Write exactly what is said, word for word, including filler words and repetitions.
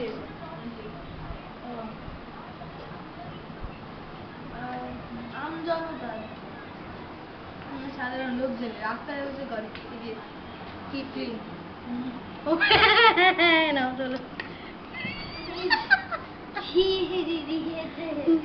আম জনতা সাধারণ লোকজন রাস্তায় বসে করে কি নাও চলো